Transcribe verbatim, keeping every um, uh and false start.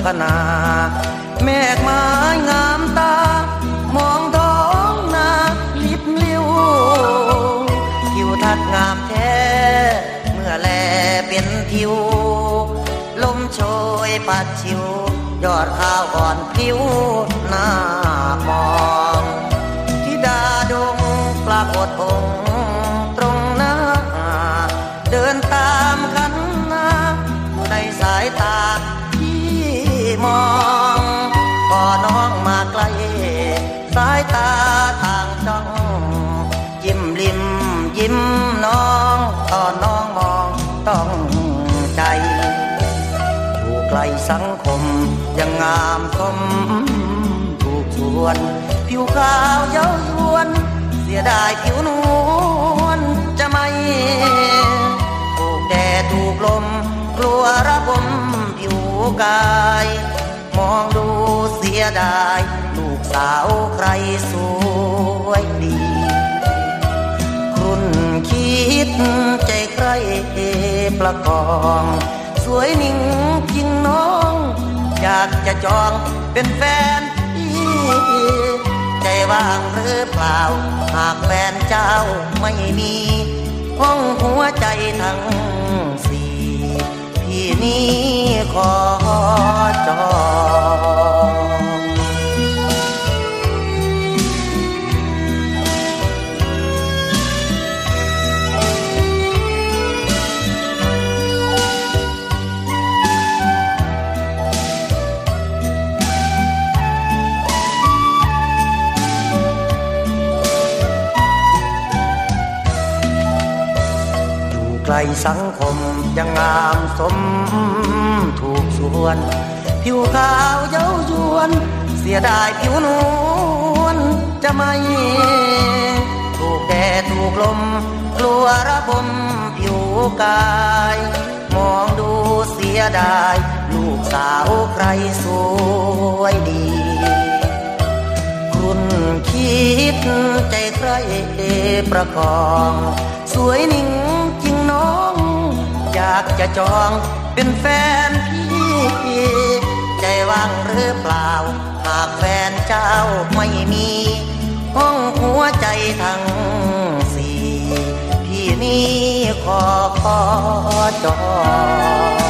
นาเมฆไม้งามตามองท้องนาลิบลิ้วทิวทัศน์งามแท้เมื่อแลเป็นทิวลมโชยปัดชิวยอดข้าวก่อนผิวหน้ามองธิดาดงปรากฏองค์ตรงหน้าเดินตามขันนาในสายตาที่มองพอน้องมาใกล้สายตาต่างจ้องยิ้มริมยิ้มน้องตอนน้องมองต้องใจอยู่ไกลสังคมยังงามสมถูกชวนผิวขาวเย้ายวนเสียดายผิวนวลจะไม่ถูกแดดถูกลมกลัวระบมผิวกายมองดูเสียดายลูกสาวใครสวยดีคุณคิดใจใครประกองสวยนิ่งจริงน้องอยากจะจองเป็นแฟนพี่ใจว่างหรือเปล่าหากแฟนเจ้าไม่มีห้องหัวใจทั้งสี่พี่นี้ขอจองไกลสังคมยังงามสมถูกส่วนผิวขาวเย้ายวนเสียดายผิวนวลจะไม่ถูกแดดถูกลมกลัวระบมผิวกายมองดูเสียดายลูกสาวใครสวยดีคุณคิดใจใครประคองสวยนิ่งจริงน้องอยากจะจองเป็นแฟนพี่ใจว่างหรือเปล่าหากแฟนเจ้าไม่มีห้องหัวใจทั้งสี่พี่นี้ขอขอจอง